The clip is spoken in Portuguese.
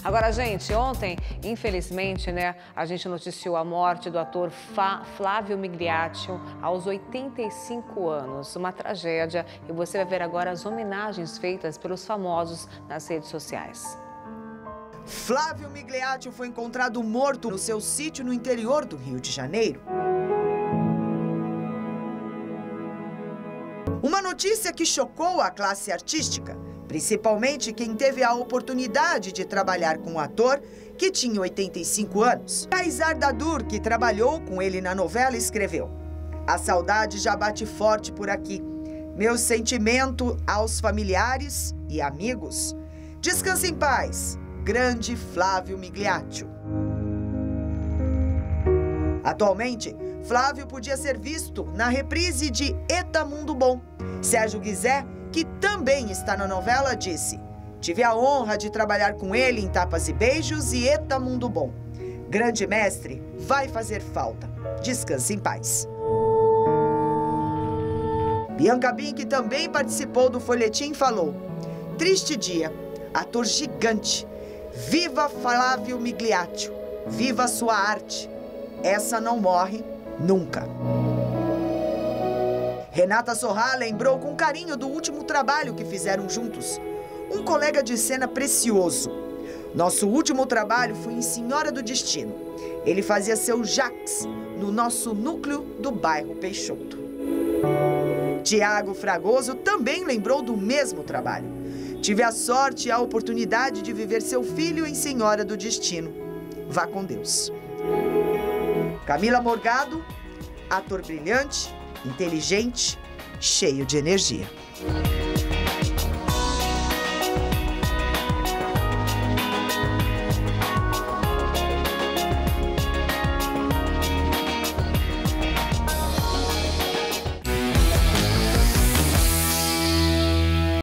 Agora, gente, ontem, infelizmente, né, a gente noticiou a morte do ator Flávio Migliaccio aos 85 anos. Uma tragédia, e você vai ver agora as homenagens feitas pelos famosos nas redes sociais. Flávio Migliaccio foi encontrado morto no seu sítio no interior do Rio de Janeiro. Uma notícia que chocou a classe artística, principalmente quem teve a oportunidade de trabalhar com o ator, que tinha 85 anos. Kaysar Dadur, que trabalhou com ele na novela, escreveu: "A saudade já bate forte por aqui. Meu sentimento aos familiares e amigos. Descanse em paz, grande Flávio Migliaccio." Atualmente, Flávio podia ser visto na reprise de Eta Mundo Bom. Sérgio Guizé, que também está na novela, disse: "Tive a honra de trabalhar com ele em Tapas e Beijos e Eta Mundo Bom. Grande mestre, vai fazer falta. Descanse em paz." Bianca Bin, que também participou do folhetim, falou: "Triste dia, ator gigante. Viva Flávio Migliaccio, viva sua arte. Essa não morre nunca." Renata Sorrah lembrou com carinho do último trabalho que fizeram juntos. "Um colega de cena precioso. Nosso último trabalho foi em Senhora do Destino. Ele fazia seu Jax no nosso núcleo do bairro Peixoto." Tiago Fragoso também lembrou do mesmo trabalho. "Tive a sorte e a oportunidade de viver seu filho em Senhora do Destino. Vá com Deus." Camila Morgado, ator brilhante, inteligente, cheio de energia.